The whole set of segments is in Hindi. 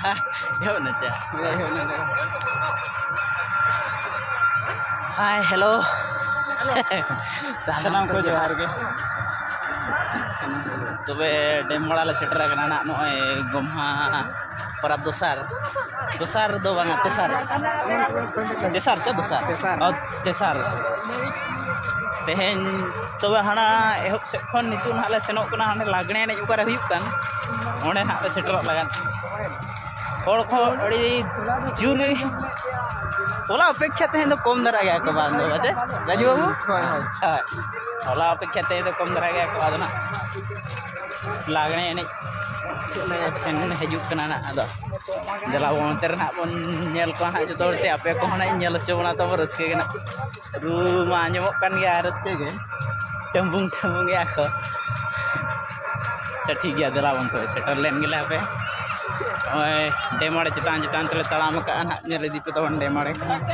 Yuk aja. Hai, hello. Salam ko johar ge. तबे डेमड़ा ले सेटर कना ना नय गमहा परब दोसार दो बांगा तेसार च तेसार तेहेन तबे हाना एहब से खन नितु ना ले सेनोक कना हाने लागणे ने उकारे हुयुक कान ओने ना ले सेटर लगान होड़ को अड़ी जुली होला अपेक्षा तेहेन तो कम दरा गया को बांध दो बचे राजू बाबू हां होला अपेक्षा तेहेन तो कम दरा गया को आदना लागणे ने सेन हजू कना ना अदो दला वनते रना बन नेल को ना जतो ते आपे को ना नेल चोना तो रसके गना रू मा आंजमोक कान गया रसके गे टम्बुंग गया को अच्छा ठीक गया दला वन तो सेटल लेन गेला पे ओए डेमाड़े चितान तले तड़ाम का ना नेल दी पे तो डेमाड़े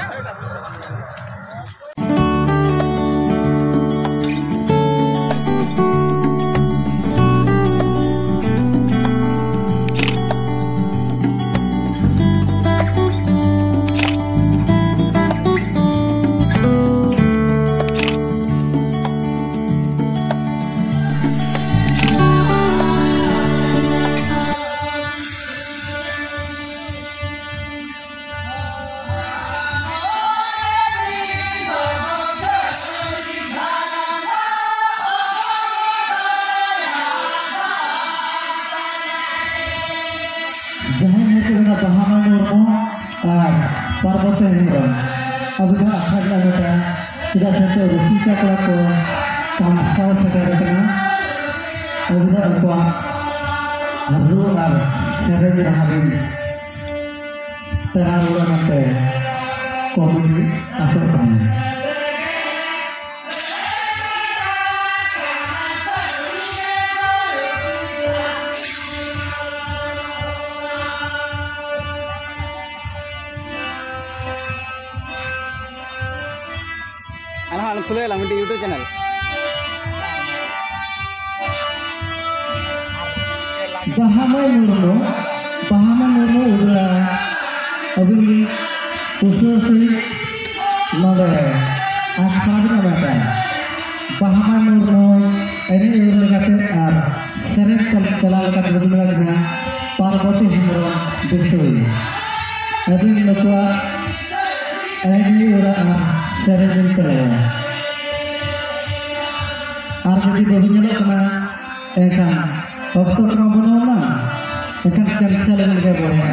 Parvati Hembrem, Abdullah Akhadla Beta, tidak satu rusika kelako, kamsal sekarang kena, Abdullah Alquan, Abdul Al, Serajir Habib, Terlalu nanti, komedi asal kami. खुले ला मिट्टी YouTube channel Bahamai Nurno udah abis usul sih nolak asal apa Bahamai Nurno ini udah kata seret kalau kata berbeda dengan Parvati Hembrem besoi abis nakwa ini udah seret kalau jadi bahunya kena ikan waktu kemana ikan cancel juga boleh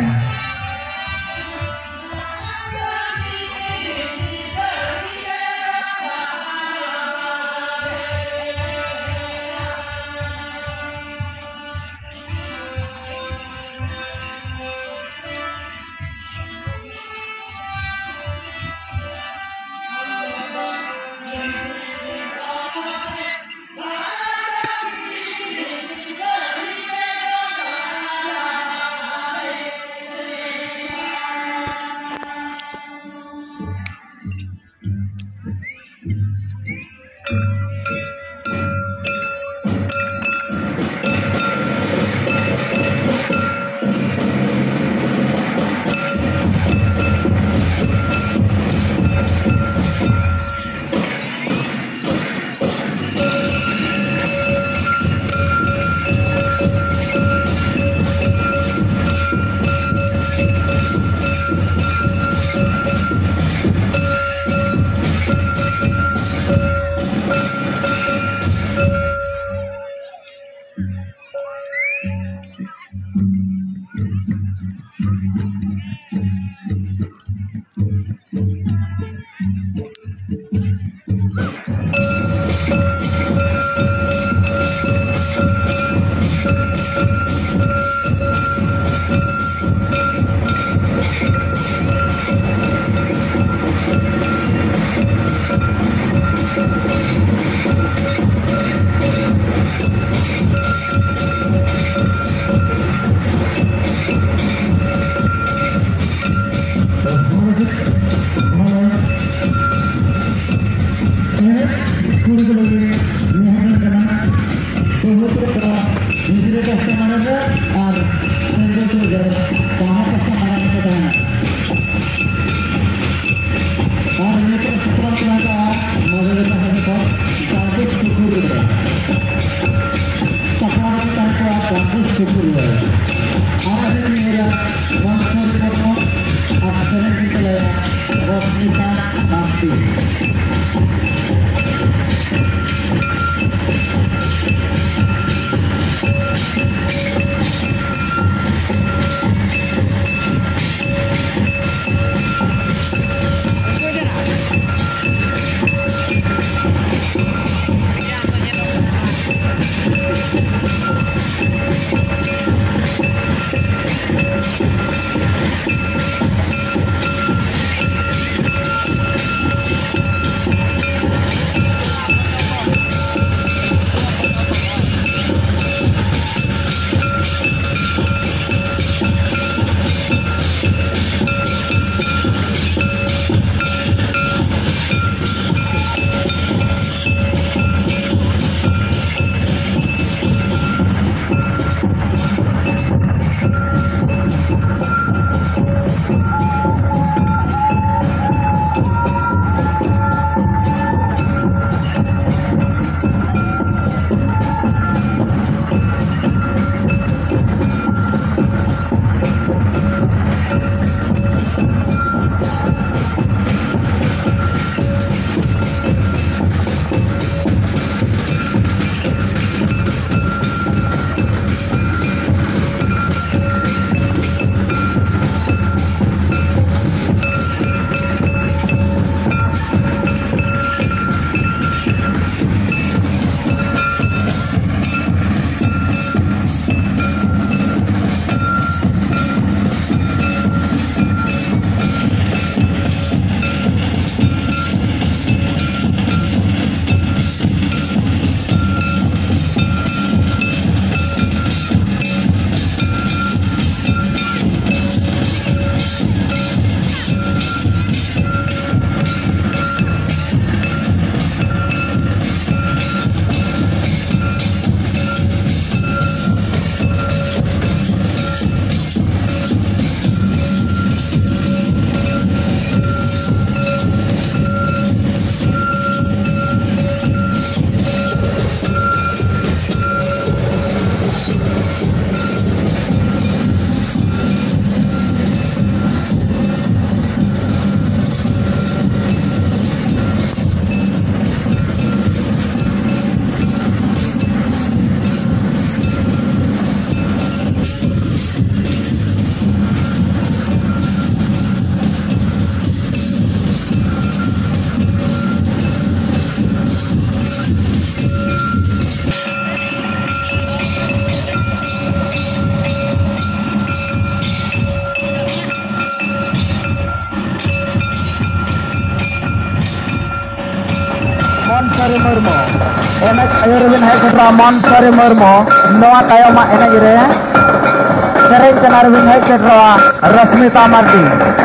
Monsari Murmu enak ayurin hai setra Monsari Murmu noa tayo ma enak ire sering kenar win hai setra Rasmita Mardi